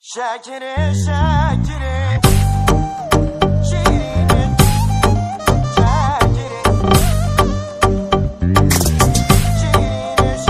شاكري شاكري شيرين شاكري شيرين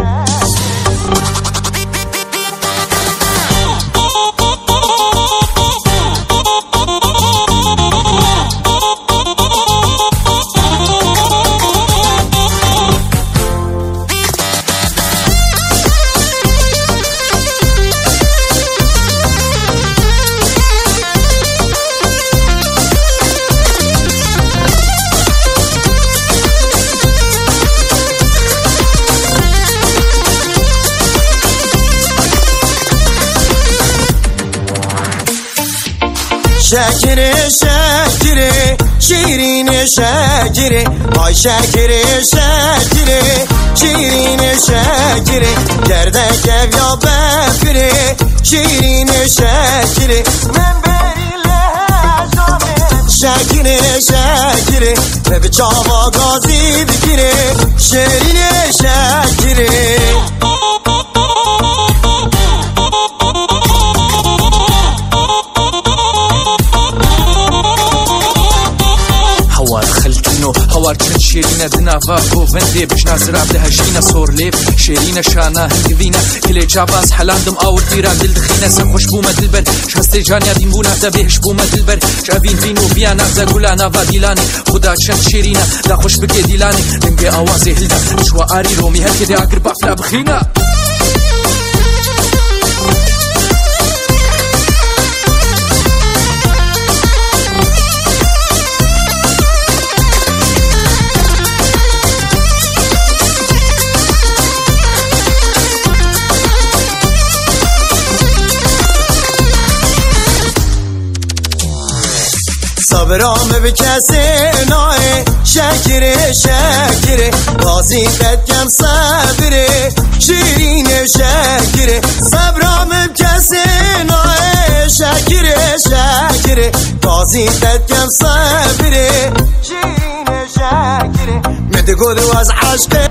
شاكري شاكري شيرين شاكري آي شاكري شاكري شيرين شاكري گردک یا بفری شیرین شاکری من بری لحظامه شاکری شاکری به چاوا گازی بگیری شیرین شاکری هوار چند شیرینه دناوا گوونده بشنا زراب ده هجینه سور لیف شیرینه شانه هنگوینه کلی جاواز حلاندم آور دیران دل دخینه سن خوش بومه دلبر شسته جانیا دین بونه ده بهش بومه دلبر جاوین بینو بیانه ده گلانه و دیلانه خدا چند شیرینه ده خوش بگه دیلانه دنگه آوازه هلده شوا آری رومی هر که ده اگر بافلا بخینه صبرام به کسی نای شکری شکری بازی بدکم صبری شیرین شکری صبرام به کسی نای شکری شکری بازی بدکم صبری شیرین شکری متقول از عشق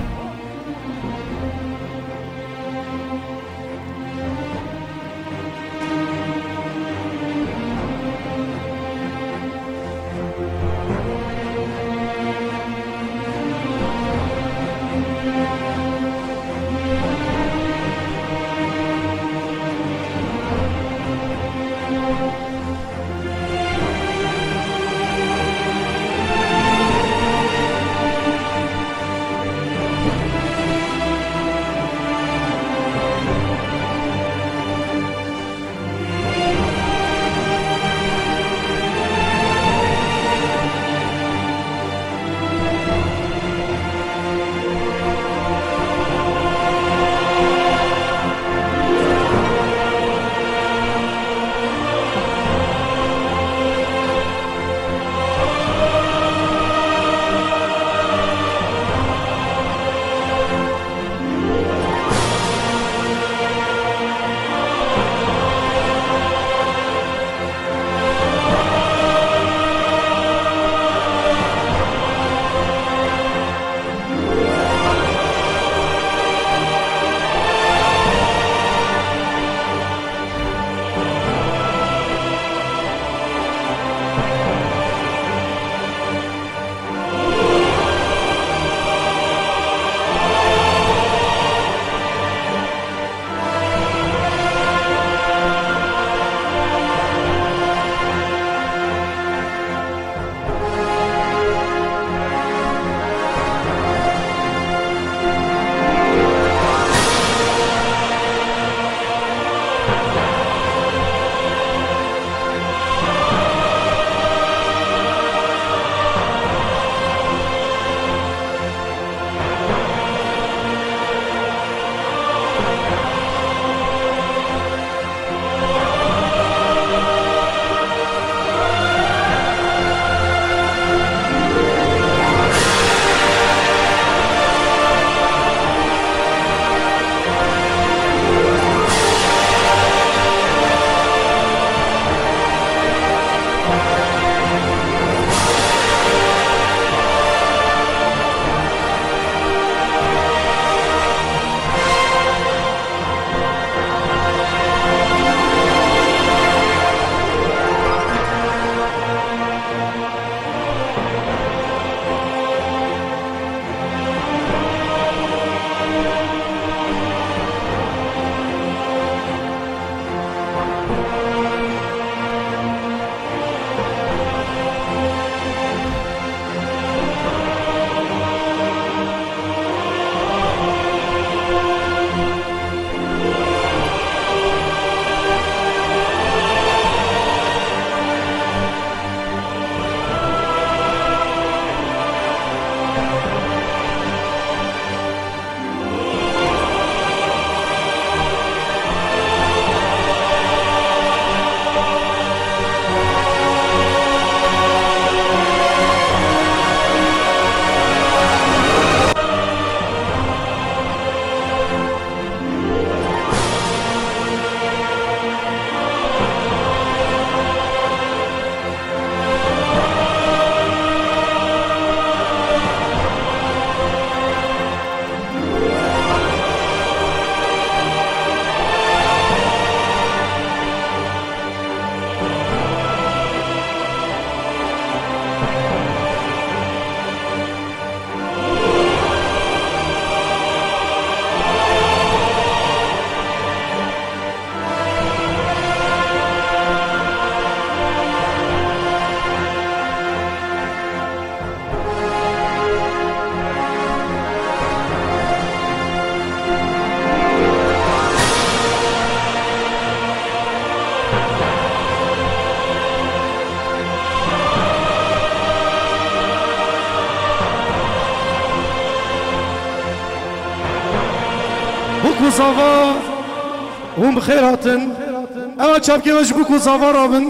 بكو صافا هم بخير هاتن اما شابكي واش بكو صافا رابن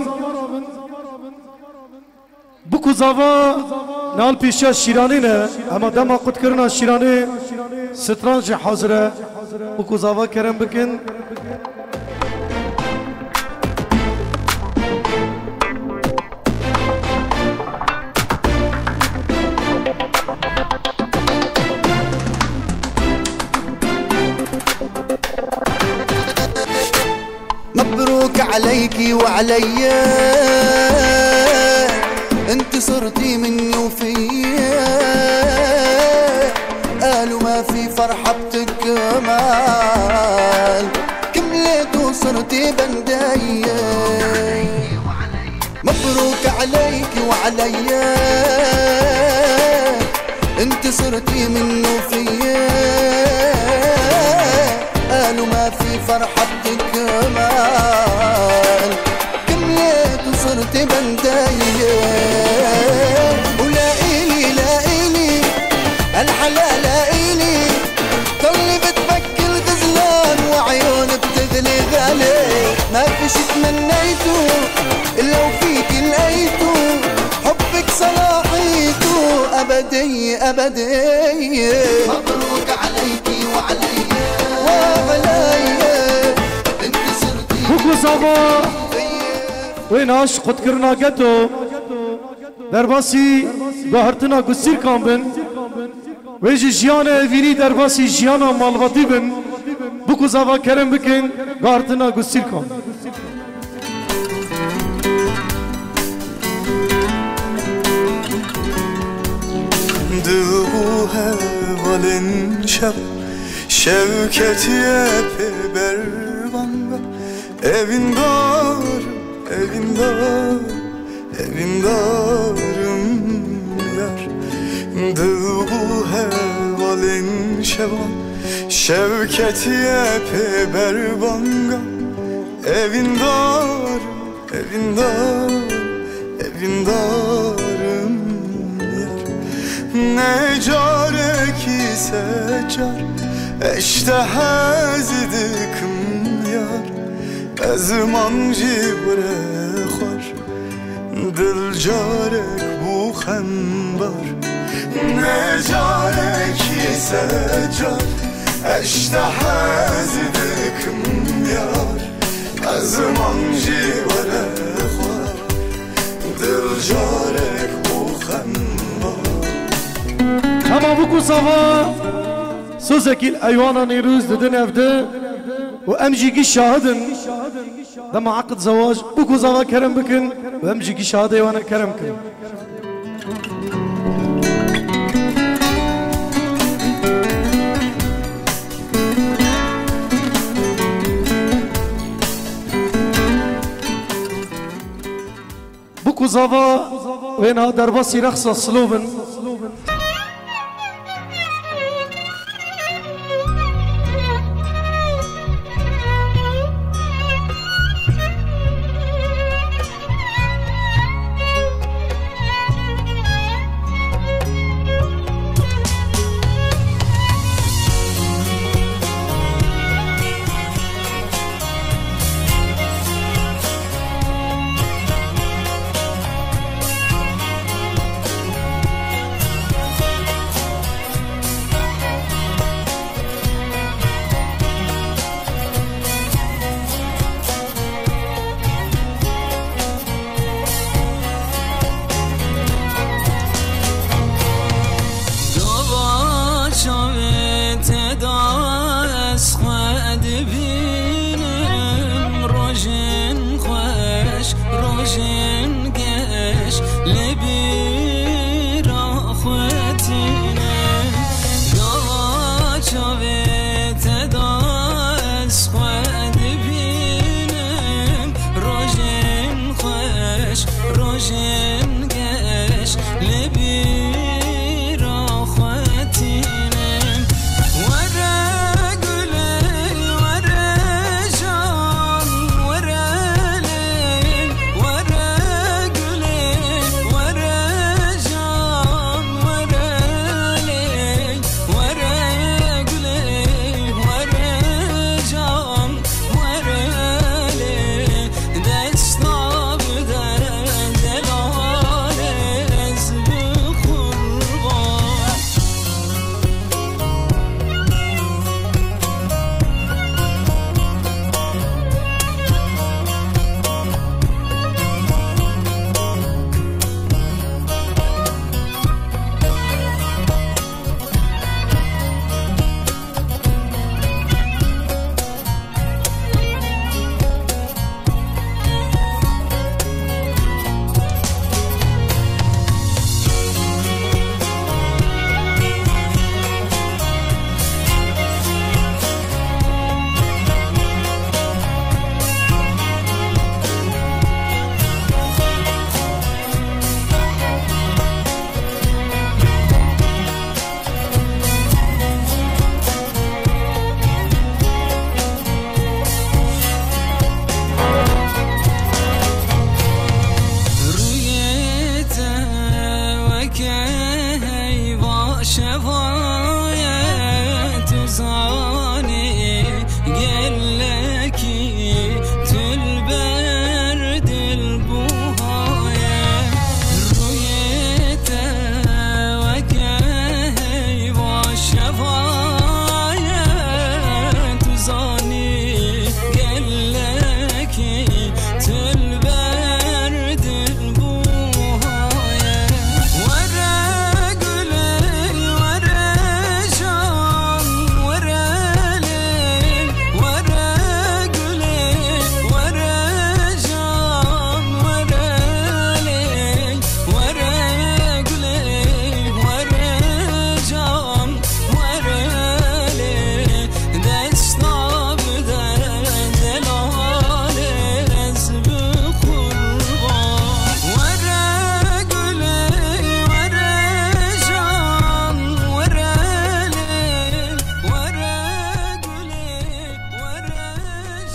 بكو صافا نال بيشا شيرانينا اما دما قد كرنا شيراني سترانج حاضره بكو صافا كرم بكن مبروك عليكي وعليا انت صرتي مني وفيا قالوا ما في فرحة بتكمل كملت وصرتي بندايا مبروك عليكي وعليا انت صرتي مني وفيا قالوا ما في فرحة بتكمل كملت وصرت بنداية ولاقيلي لاقيلي الحلال لاقيلي طلي بتبكي الغزلان وعيون بتغلي غالي ما في شي تمنيته إلا وفيكي لقيته حبك صلاحيته أبدي أبدي مبروك عليكي وعليا بكو صافا ويناش قد كرنا قدو درباسي قهرتنا قصير كان بن ويجي جيانا فيني درباسي جيانا مالبطي بن بكو صافا كرم بكن قهرتنا قصير كان دوها ولن شب Şevketiye bervanga evin darım, evin darım, evin darım yar Dıl bu hevalin şevan Şevketiye bervanga evin darım, evin darım, evin darım yar Ne care ki secar اشتهازدكم يار ازمان جبره خور دل جارك بو خنبار نجارك يسجار اشتهازدكم يار ازمان جبره خور دل جارك بو خنبار اما بكو صافا سوزكي الأيوانا نيروز ددن أفده وأمجيكي شاهدن لما عقد زواج بكو زوا كرم بكن وأمجيكي شاهده وانا كرم كن بكو زوا وينها درباسي رخصة سلوبن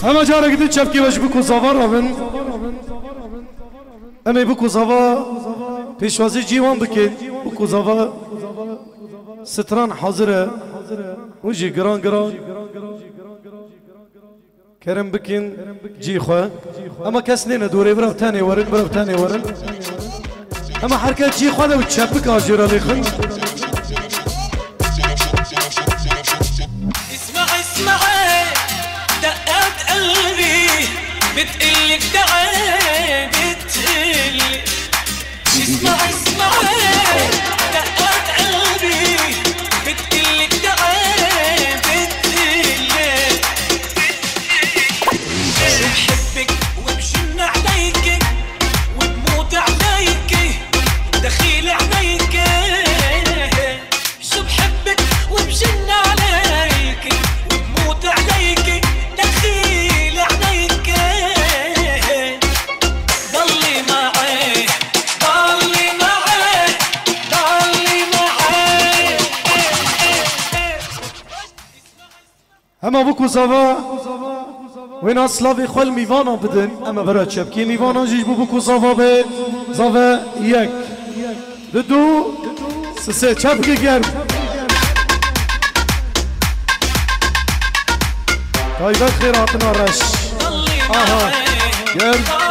همه جاره گدید چپکی وش بکو زاوا رابن امی بکو زاوا پیشوازی جیوان بکن بکو زاوا ستران حاضره وجی گران گران کرم بکن جی خواه اما کس نینه دوره برو تانی ورن اما حرکت جی خواه دو چپک آجیره لیخن اسمع دقات قلبي بتقلك تعال بتقلك اسمع دقات قلبي بتقلك تعال بتقلك بحبك وبشن عليك وبموت عليك دخيل عليك شو بحبك وبشن عليك وبموت عليك دخيل عليك ضلي معي ضلي معي ضلي معي اما بکو زاوا وين اصلافي خل ميوانا بدن اما برا چپکی ميوانا جيش بکو زاوا به زاوا یک دو سه چپکی گرم طيب خيراتنا رش ضلي آها معي گرم